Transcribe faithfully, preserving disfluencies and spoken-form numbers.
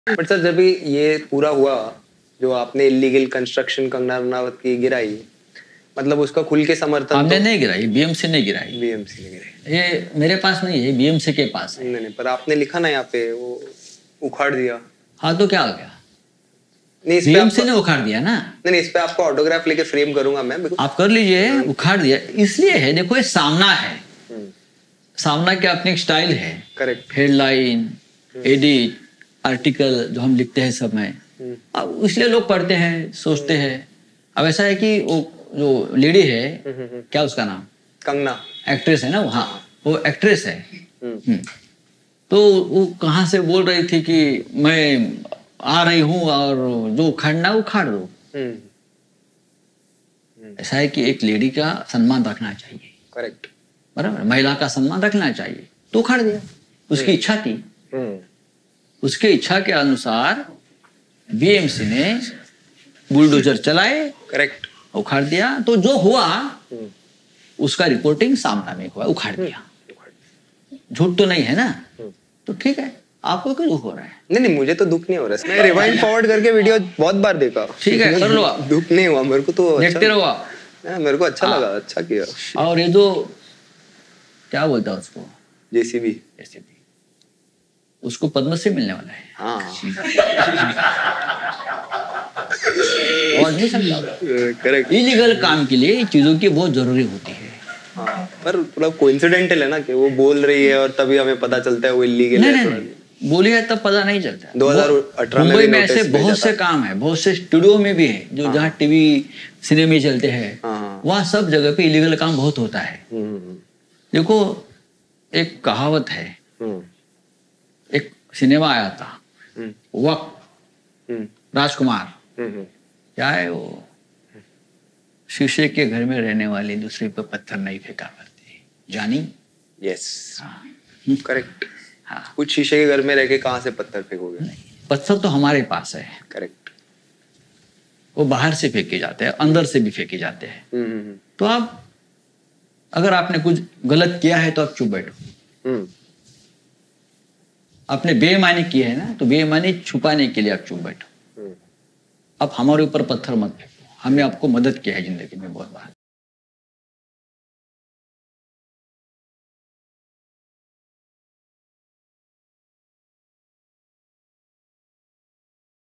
But sir जब भी ये पूरा हुआ, जो आपने इलीगल कंस्ट्रक्शन कंगना रनावत की गिराई, मतलब उसका खुल के समर्थन हमने तो... नहीं गिराई, बीएमसी ने गिराई। बीएमसी ने गिराई। ये मेरे पास नहीं है, बीएमसी के पास है। नहीं नहीं, पर आपने लिखा ना यहाँ पे वो उखाड़ दिया। हाँ तो क्या हो गया? नहीं, इस पे बीएमसी आपको... ने उखाड़ दिया ना। नहीं नहीं, इस पे आपको ऑटोग्राफ लेके फ्रेम करूंगा मैं। आप कर लीजिए, उखाड़ दिया इसलिए है। देखो ये सामना है, सामना की अपनी स्टाइल है। करेक्ट। हेडलाइन, एडिट, आर्टिकल जो हम लिखते हैं सब में, अब इसलिए लोग पढ़ते हैं, सोचते हैं। अब ऐसा है कि वो जो लेडी है, क्या उसका नाम, कंगना, एक्ट्रेस है ना, हाँ वो एक्ट्रेस है। तो वो कहाँ से बोल रही थी कि मैं आ रही हूँ और जो उखाड़ना उखाड़ दो। ऐसा है कि एक लेडी का सम्मान रखना चाहिए। करेक्ट, बराबर, महिला का सम्मान रखना चाहिए। तो उखाड़ दिया, उसकी इच्छा थी। उसके इच्छा के अनुसार बीएमसी ने बुलडोजर चलाए, करेक्ट, उखाड़ दिया। तो जो हुआ उसका रिपोर्टिंग सामना में हुआ, उखाड़ दिया। झूठ तो नहीं है ना, तो ठीक है। आपको क्यों दुख हो रहा है? नहीं नहीं, मुझे तो दुख नहीं हो रहा है। मैं रिवाइंड फॉरवर्ड करके वीडियो बहुत बार देखा। ठीक है, कर लो आप। दुख नहीं हुआ मेरे को, तो देखते रहो आप। मेरे को अच्छा लगा, अच्छा किया। और ये जो क्या बोलता है उसको, जेसीबी, जेसीबी, उसको पद्मश्री मिलने वाला है। हाँ और नहीं सकता। करेक्ट। इलीगल काम के लिए चीजों की बहुत जरूरी होती है। हाँ, पर मतलब कोइंसिडेंटल है ना कि वो बोल रही है और तभी हमें पता चलता है वो इलीगल है। नहीं, बोली है तब पता नहीं चलता। दो हज़ार अठारह में मुंबई में ऐसे बहुत से काम है, बहुत से स्टूडियो में भी है जो जहाँ टीवी सिनेमे चलते हैं, वहाँ सब जगह पे इलीगल काम बहुत होता है। देखो एक कहावत है, एक सिनेमा आया था वक्त, राजकुमार, क्या है वो, शीशे के घर में रहने वाली दूसरे पर पत्थर नहीं फेंका करती, जानी? Yes, correct. हाँ, कुछ शीशे के घर में रह के कहाँ से पत्थर फेंकोगे? पत्थर तो हमारे पास है। करेक्ट। वो बाहर से फेंके जाते हैं, अंदर से भी फेंके जाते हैं। तो आप अगर आपने कुछ गलत किया है तो आप चुप बैठो। आपने बेईमानी की है ना, तो बेईमानी छुपाने के लिए आप चुप बैठो। अब हमारे ऊपर पत्थर मत फेंको, हमने आपको मदद किया है जिंदगी में बहुत बार।